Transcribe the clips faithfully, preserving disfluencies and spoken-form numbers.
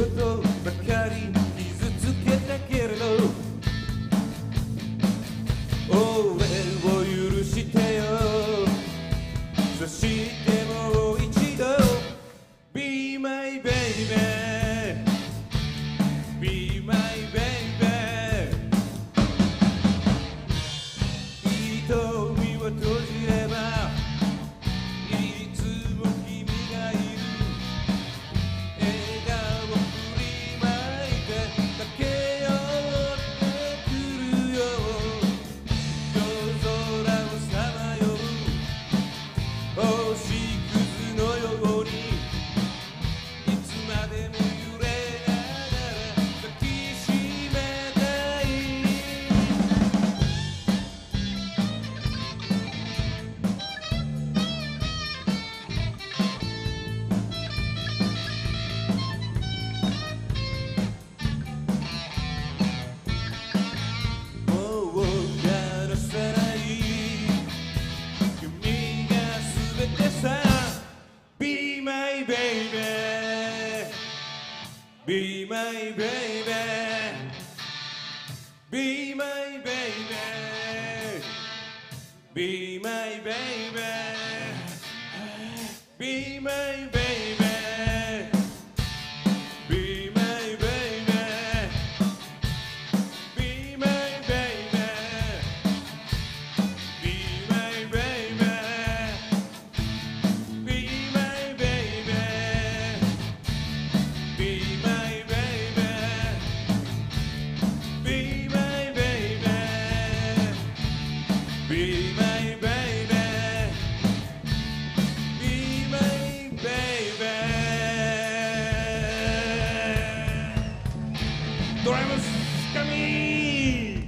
ことばかり傷つけたけれど俺を許してよそしてもう一度 Be my baby Be my baby 瞳を閉じればいつも君がいる笑顔振りまいて駆け寄ってくるよ夜空をさまよう星屑のようにいつまでも揺れながら抱きしめたいもうやらせない君が全てさ Be my baby Be my baby Be my baby Be my baby Be my baby Be my baby Be my baby Be my baby Be my baby Be my baby Be my baby Be my baby Be my baby ドラムスカミ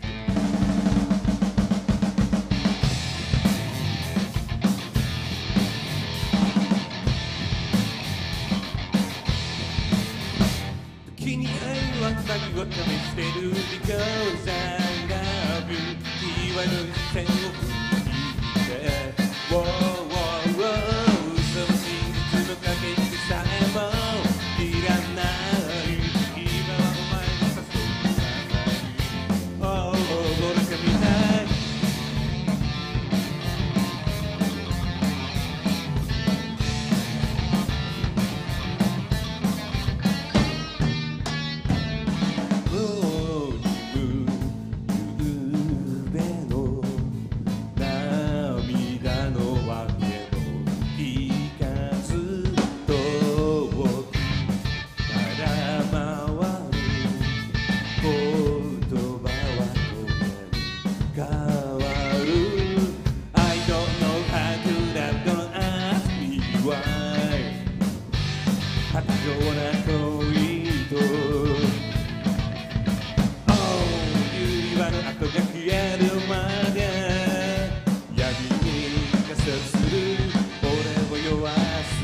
時に愛は何を試してる Because I love you 際の一線を踏みて Wow, wow, wow その真実の駆け引きさえもいらない今はお前の誘いがない Oh, 俺が見たいもうゆうべの涙のわけも聞かず遠くから回る言葉は変わる I don't know how to love, don't ask me why 白状な恋と指輪の跡が消えるまで闇に仮説する俺を酔わす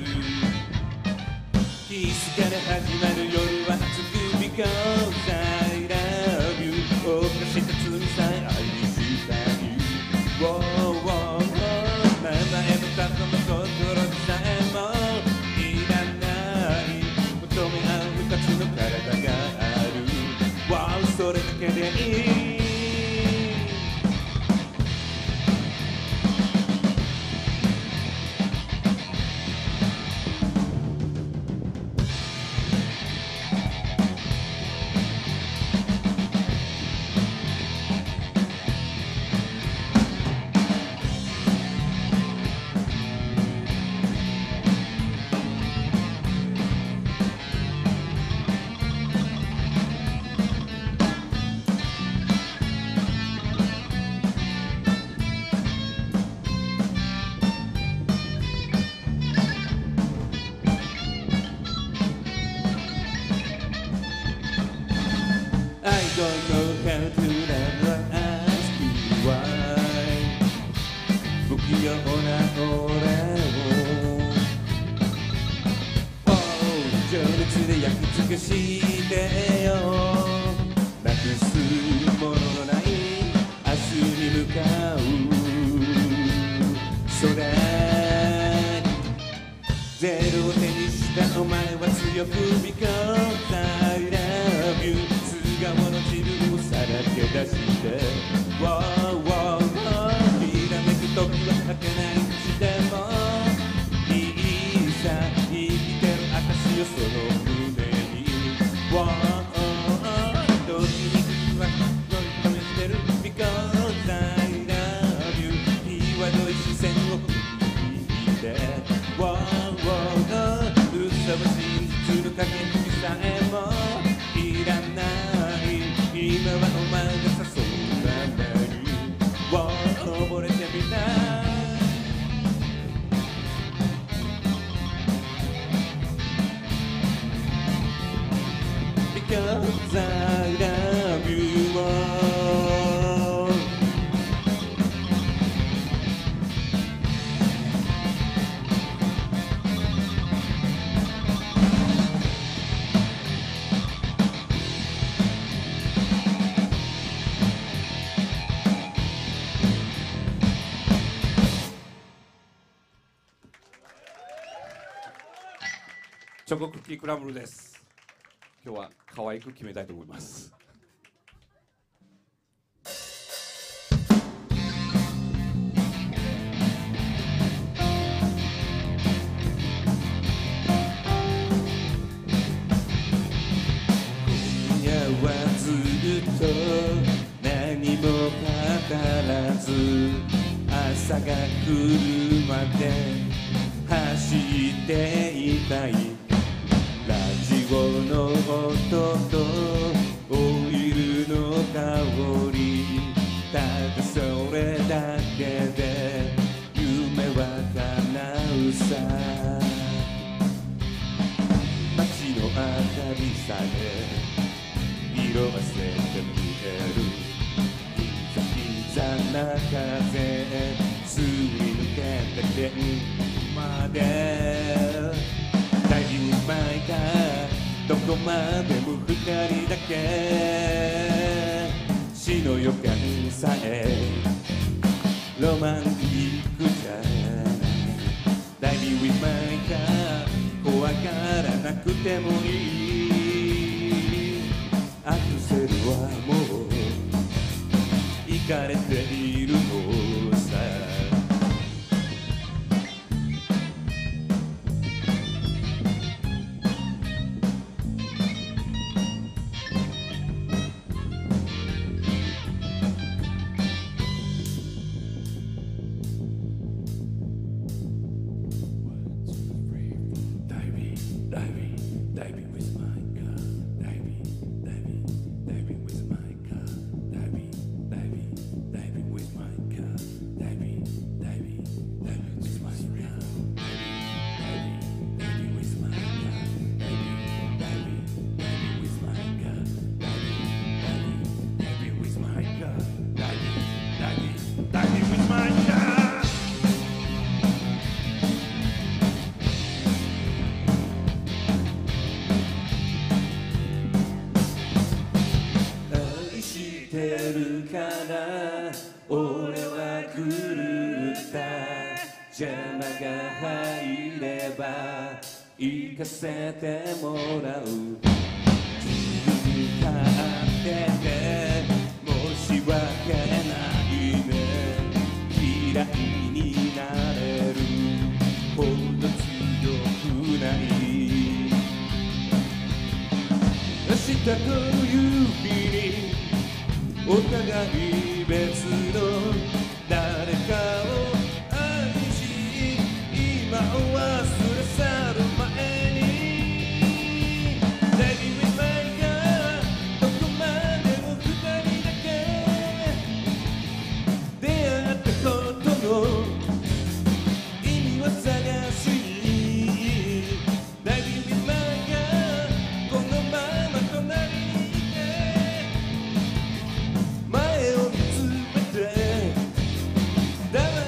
キスから始まる夜は熱く Because I love you 犯した罪さえ愛したい Wow, wow, wow 名前の過去の心さえもいらない求め合う二つの体がある Wow それだけでいいI don't know how to love or ask you why 不器用な俺を Oh 情熱で焼き尽くしてよなくすもののない明日に向かう空にゼロを手にしたお前は強く Because I love you 素顔の自分をさらけ出して Wow, wow, wow ひらめく時は儚い口でもいいさ生きてる証よその胸に Wow,時には試してる Because I love you 際どい視線を振り切って Wow, wow 嘘を信じる影さえもいらない今はお前が誘うままに Wow 溺れてみなBecause I love you all チョコクッキークラブルです。今日は可愛く決めたいと思います。今夜はずっと何も語らず朝が来るまで走っていたいラジオの音とオイルの香りただそれだけで夢は叶うさ街の明かりさえ色あせて見えるギザギザな風すり抜けて電まで大事うまいかどこまでも二人だけ死の予感さえロマンティックじゃない大事うまいか怖がらなくてもいいアクセルはもういかれているのさ俺は狂った邪魔が入れば行かせてもらう自分勝手で申し訳ないね嫌いになれるほど強くない明日という日にお互い別の誰かを愛し今を忘れ去る前に Baby with my girl どこまでも二人だけ出会ったことの意味を探しに Baby with my girl このまま隣にいて前を見つめて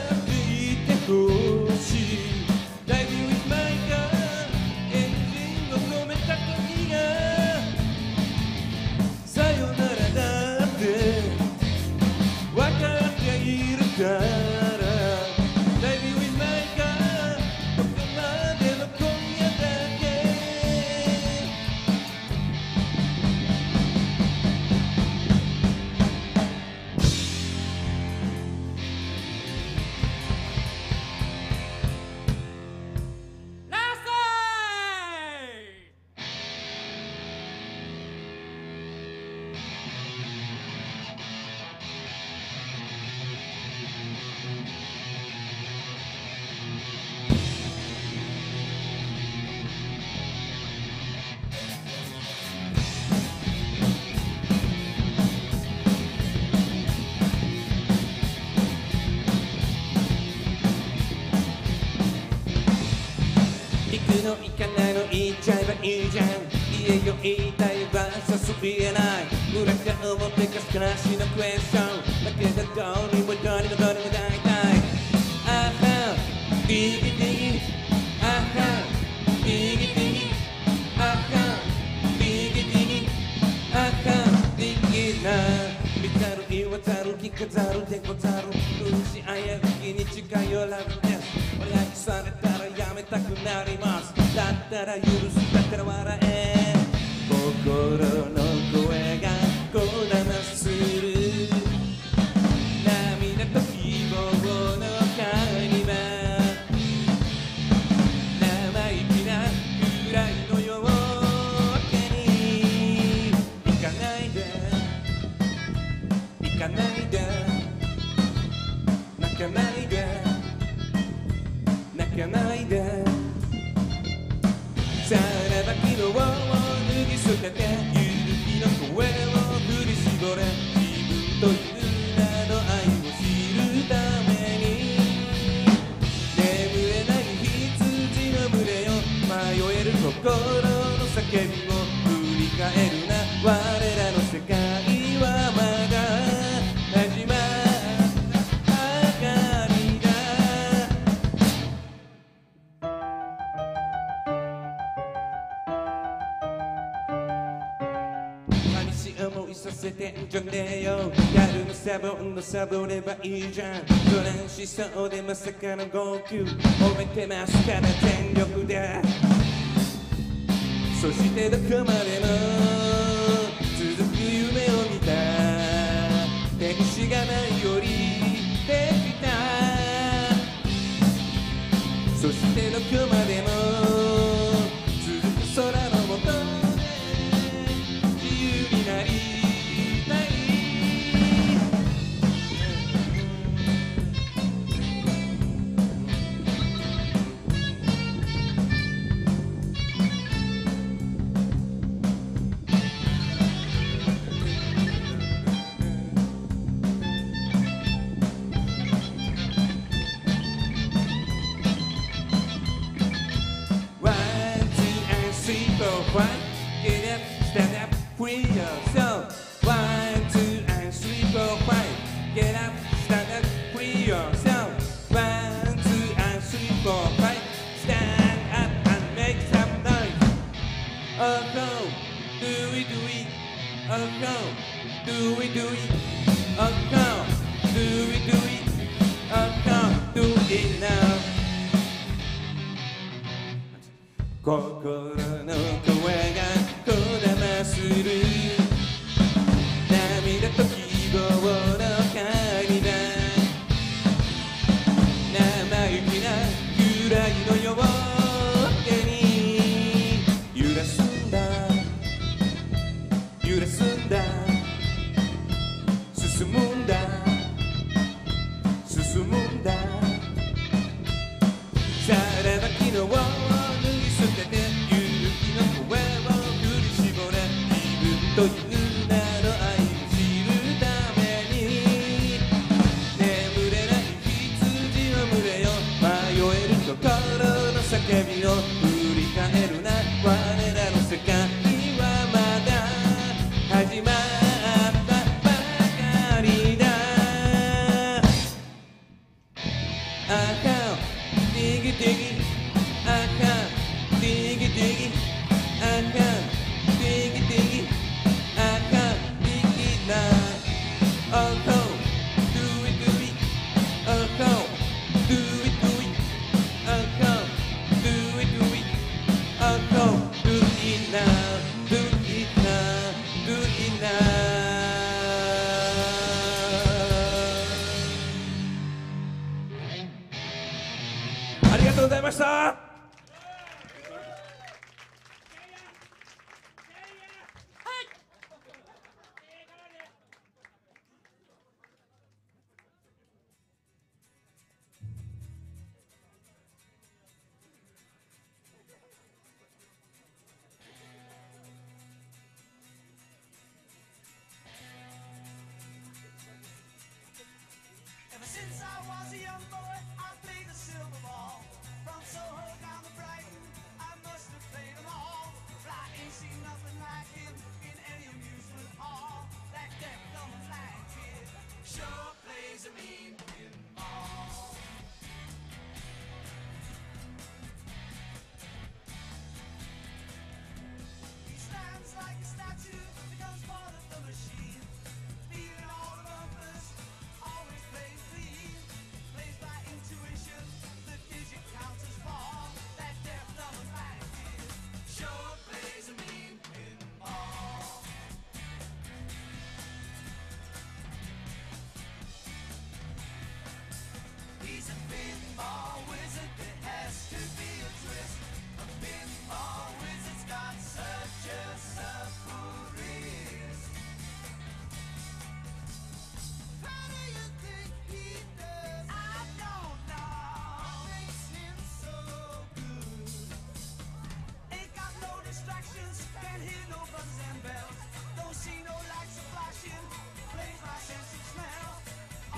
さすりえない裏か表か少なしのクエスチョンだけどどうにもどうにもどうにも大体あはディギディギあはディギディギあはディギディギあはディギな見ざる言わざる聞かざるでござる苦しあやうきに近寄られてお願いされたらやめたくなりますだったら許すだったら笑え心の声がこだまする涙と希望の会話生意気なくらいの夜明けに行かないで行かないで泣かないで泣かないでさらば昨日を脱ぎ捨てて勇気の声を振り絞れ自分という名の愛を知るために眠れない羊の群れよ迷える心の叫びを振り返るな我らの世界はまだ始まったばかりだ思いさせてんじゃねえよやるのサボんのサボればいいじゃんトランしそうでまさかの号泣褒めてますから全力でそしてどこまでも続く夢を見た手にしがないよりできたそしてどこまでも続く空のもとGet up, stand up, free yourself. One, two, and three, four, five. Get up, stand up, free yourself. One, two, and three, four, five. Stand up and make some noise. Oh no, do we do it? Oh no, do we do it? Oh no, do we do it? Oh no, do it now. 心の声がこだまする涙と希望の会話生意気なくらいの夜明けに揺らすんだ揺らすんだ進むんだ進むんださらば昨日を捨てて勇気の声を振り絞れ自分という名の愛を知るために眠れない羊の群れよ迷える心の叫びを振り返るな我らの世界はまだ始まったばかりだあかんディギディギあかんDiggy diggy, I can diggy diggy, I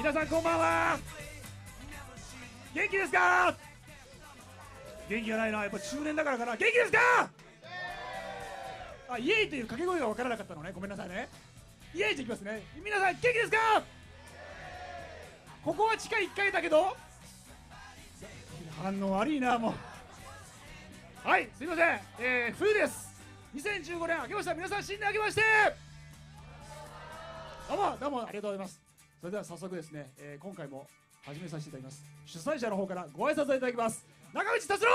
皆さんこんばんは。元気ですか？元気がないな、やっぱ中年だからかな。元気ですか？あ、イエイという掛け声が分からなかったのね、ごめんなさいね。イエイといきますね。皆さん元気ですか？ここは地下いっかいだけど反応悪いな、もう。はい、すいません、えー、冬です。にせんじゅうごねん明けました。皆さん新年明けまして。どうもどうもありがとうございます。それでは早速ですね、えー、今回も始めさせていただきます。主催者の方からご挨拶をいただきます。中内達郎。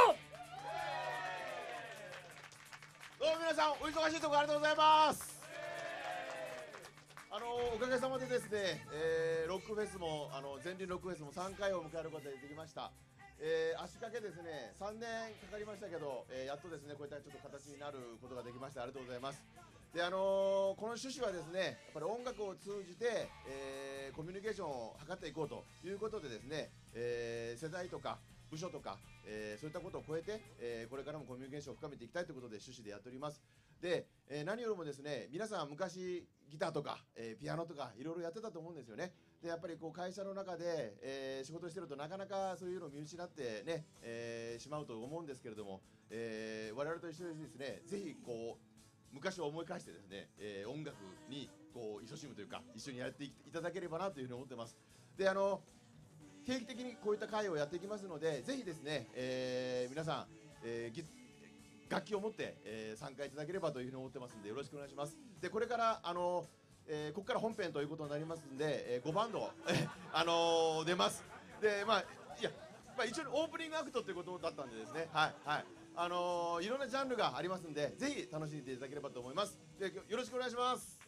どうも皆さんお忙しいところありがとうございます。あのおかげさまでですね、えー、ロックフェスもあの全輪ロックフェスもさんかいを迎えることができました。えー、足掛けですねさんねんかかりましたけど、えー、やっとですねこういったちょっと形になることができました。ありがとうございます。であのー、この趣旨はですねやっぱり音楽を通じて、えー、コミュニケーションを図っていこうということでですね、えー、世代とか部署とか、えー、そういったことを超えて、えー、これからもコミュニケーションを深めていきたいということで趣旨でやっております。で、えー、何よりもですね皆さん昔ギターとか、えー、ピアノとかいろいろやってたと思うんですよね。でやっぱりこう会社の中で、えー、仕事してるとなかなかそういうのを見失ってね、えー、しまうと思うんですけれども、えー、我々と一緒にですねぜひこう昔を思い返してですね、えー、音楽にこう勤しむというか一緒にやっていただければなというふうに思ってます。であの定期的にこういった会をやっていきますのでぜひですね、えー、皆さん、えー、楽器を持って、えー、参加いただければというふうに思ってますのでよろしくお願いします。でこれからあの、えー、ここから本編ということになりますんで、えー、ごバンド、あのー、出ます。でまあいや、まあ、一応オープニングアクトということだったんでですねはいはいあのー、いろんなジャンルがありますんでぜひ楽しんでいただければと思います。でよろしくお願いします。